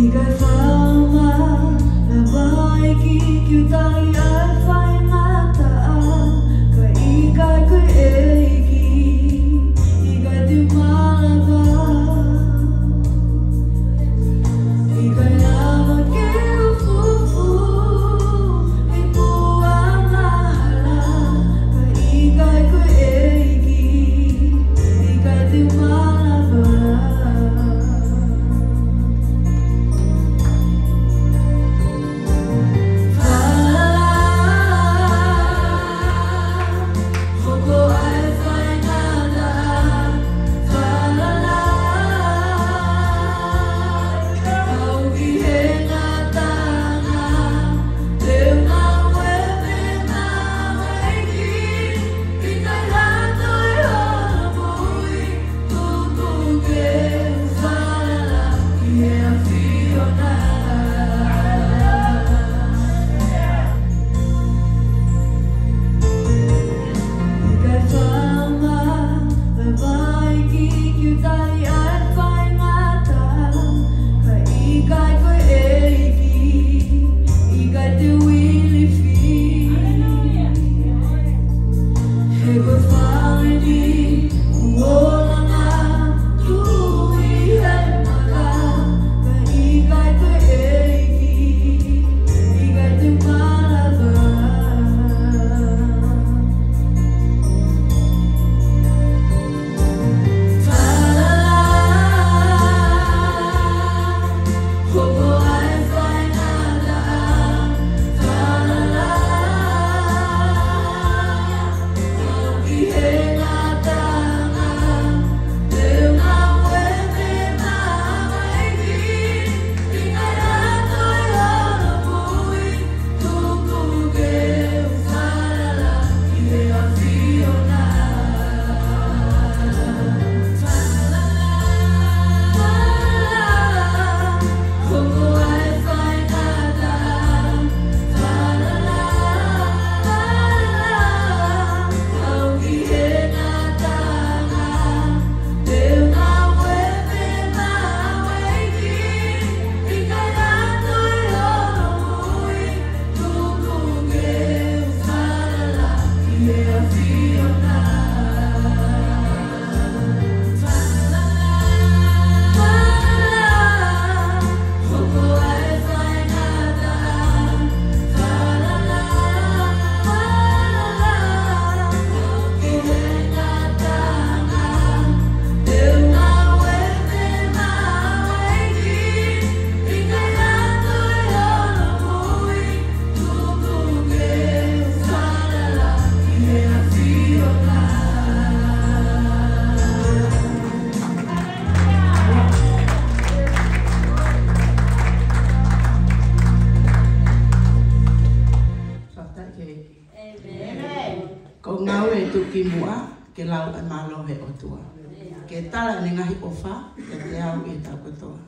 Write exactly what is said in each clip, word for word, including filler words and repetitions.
ki mua ke lau e malo he o tua. Ke tala ni ngahi o wha, ke te au i tau katoa.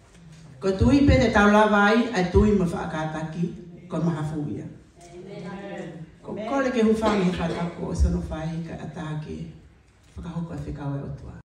Ko tui pe te tau lawa ai, ai tui ma whaakataki, ko maha fuia. Ko kole ke huwhangi he whatako o sono whai ka atake, whakahoko e whikawe o tua.